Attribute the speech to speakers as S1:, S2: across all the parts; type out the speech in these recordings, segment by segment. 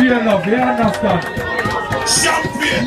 S1: feel love, you understand?
S2: Champion!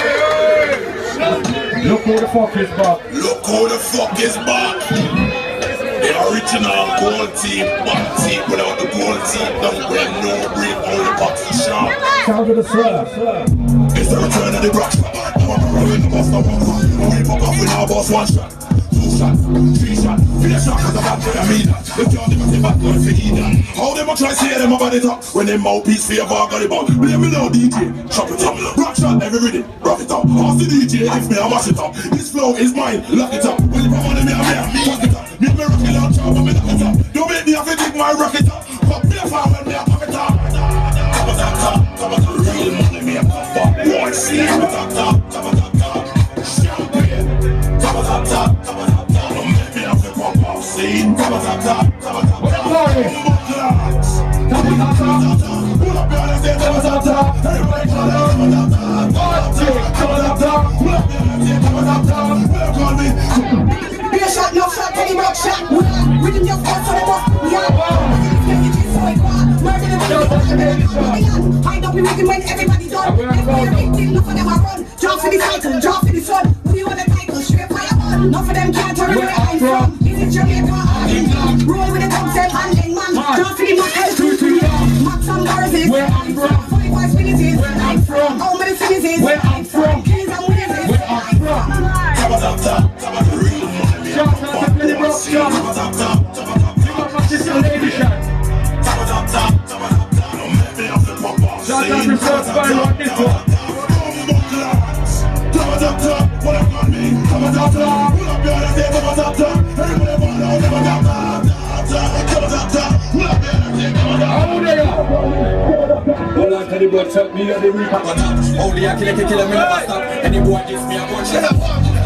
S1: Look who the fuck is back.
S2: Look who the fuck is back! The original gold team, one team without the gold team, don't wear no break, only boxing shot.
S1: Sound to the sir.
S2: It's the return of the rock shot. I'm a in the bus, no one. We fuck off with our boss, one shot. 2 shot, 3 shot, finish shot, cause I'm bad boy, I mean that. If y'all never say bad boy, say he that. How them a try say them about it up? When them mouthpiece favor, got it back. Blame me now, DJ, chop it up. Rock shot, every rhythm, rock it up. Ask the DJ if me, I mash it up. This flow is mine, lock it up. When you come on me, I'm here, fuck it up. Make me rock it out, chop, but me lock it up. Don't make me have to dig my rocket up. Pop me a fire when me a pop it up. Top of that top, top of the real money, me a pop up. One see, top of that top, top of that top. Champion, top of that top, top of that top. Scene, top of that top, top of that top. Top of that top, pull up your hands, top of that top. Everybody call it top of that top. Top of that top, pull up your hands, top of that top. Pull up, call me.
S3: Be a shot, no shot, any rock shot. Rhythm your face on the rock, yeah. Murder the I don't be making when everybody done. Enough for them I run. Drop for the title, drop for the sun. We want the title, straight fire on. Enough for them can't turn where I'm from. Jamaica, Argentina, roll with the concept, handling man. Don't feel my head to Max and Garvey, where I'm from. 45 minutes is where I'm from. All medicine is where I'm from. Kings and winners is where I'm from.
S2: Top of that top, top of the real money.
S1: Shout out to Billy Brock,
S2: top of that top, top of that top.
S1: Big up my sister Lady Shot.
S2: Top of that top, top of that top. Don't make me have to pop off.
S1: Shout out to South by Rock this one.
S2: Top of that top, what up on me? Top of that top, pull up your hands, top of that top. Everybody fall down, top of that top, top of that top. Pull up your hands, top of that top.
S1: How they are? Hold on to the blood, shot me at the recap.
S4: Only I kill a me never stop. Any boy gives me a gunshot.